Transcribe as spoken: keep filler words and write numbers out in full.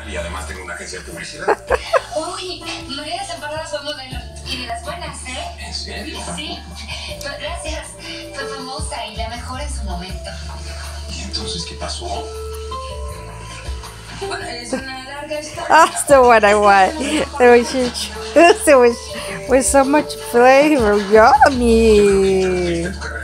Y además tengo una agencia de publicidad. Uy, María las empanadas fue modelo. Y de las buenas, ¿eh? ¿En serio? Sí. Pero gracias. Fue famosa y la mejor en su momento. ¿Y entonces qué pasó? Bueno, es una larga historia. That's the one I want. It was huge. It was with so much flavor. Yummy.